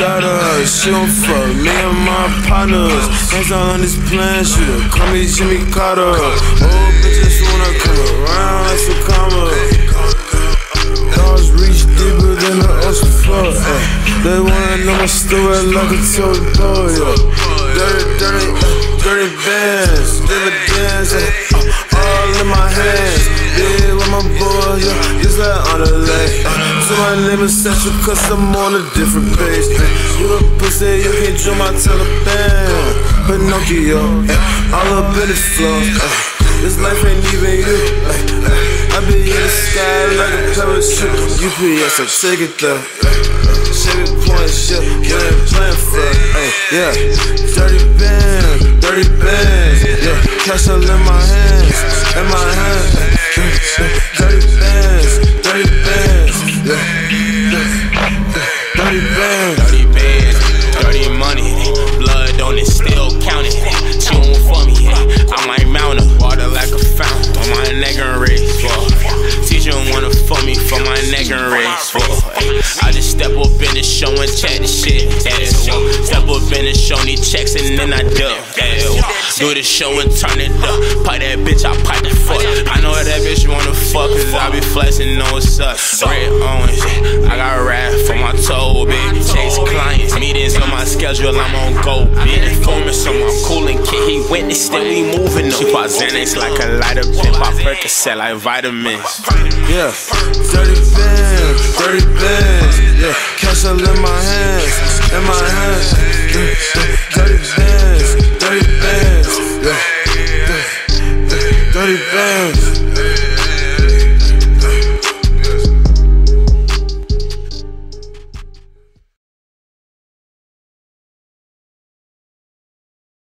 daughter, she don't fuck me and my partners. Hands on this plan, shooter, call me Jimmy Carter. Old bitches wanna come around like some commas. Dogs reach deeper than the ocean floor. They wanna know my story like a toy boy. Dirty bands, dividends, all in my hands. Yeah, with my boy, just like on the lake. So my name is Central, cause I'm on a different page. You a pussy, you can join my Taliban. Pinocchio, all up in the floor. This life ain't even you. I be in the sky like a parachute. UPS, I take it though. Chevy point shit, you ain't playing for. Yeah, dirty bands, yeah, cash all in my hands, dirty bands, yeah, dirty bands, dirty money, blood on it, still counting. She won't for me, I'm like mountain, water like a fountain on my neck and race for. Teacher wanna for me for my neck and race for. I just step up in the show and chat the shit. Step up in the show, need checks and then I duck. Do the show and turn it up. Pipe that bitch, I pipe the fuck. I know that bitch wanna fuck, cause I be flexing on suck. Red orange, I got rap for my toe, big chase clients. Meetings on my schedule, I'm on go. Being informants on my cooling kit, he witnessed that we moving. She pop Xanax like a lighter, pimp, I Percocet like vitamins. Yeah, dirty bands, yeah, cash all in my hands, dirty bands, yeah, dirty bands.